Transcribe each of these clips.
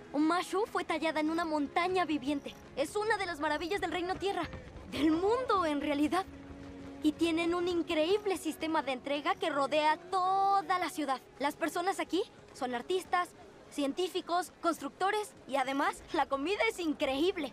Omashu fue tallada en una montaña viviente. Es una de las maravillas del Reino Tierra. Del mundo, en realidad. Y tienen un increíble sistema de entrega que rodea toda la ciudad. Las personas aquí son artistas, científicos, constructores y además la comida es increíble.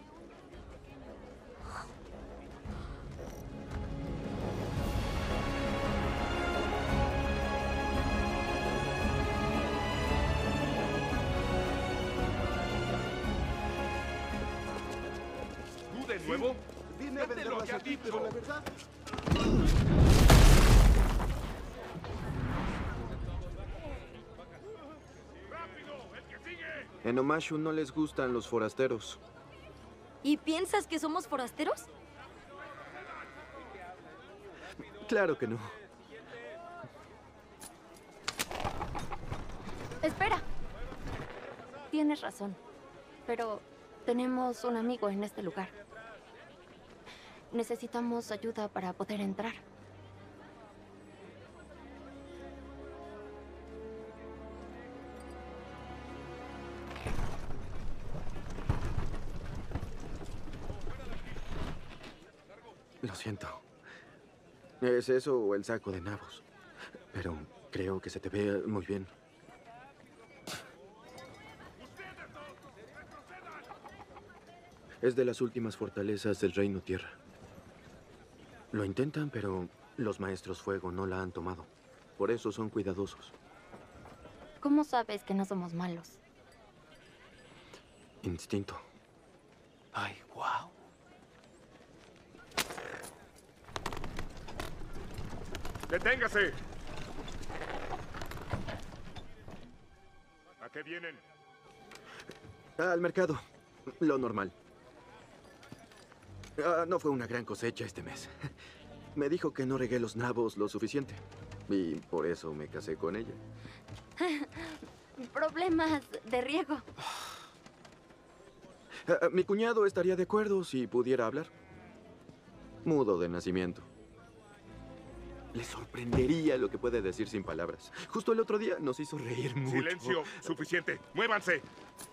¿Tú de nuevo? Vine a venderlas ya aquí, dicho. pero la verdad... En Omashu no les gustan los forasteros. ¿Y piensas que somos forasteros? Claro que no. Espera. Tienes razón. Pero tenemos un amigo en este lugar. Necesitamos ayuda para poder entrar. Lo siento. ¿Es eso o el saco de nabos? Pero creo que se te ve muy bien. Es de las últimas fortalezas del Reino Tierra. Lo intentan, pero los maestros fuego no la han tomado. Por eso son cuidadosos. ¿Cómo sabes que no somos malos? Instinto. Ay, wow. ¡Deténgase! ¿A qué vienen? Al mercado. Lo normal. No fue una gran cosecha este mes. Me dijo que no regué los nabos lo suficiente. Y por eso me casé con ella. Problemas de riego. Mi cuñado estaría de acuerdo si pudiera hablar. Mudo de nacimiento. Le sorprendería lo que puede decir sin palabras. Justo el otro día nos hizo reír mucho. ¡Silencio! ¡Suficiente! ¡Muévanse!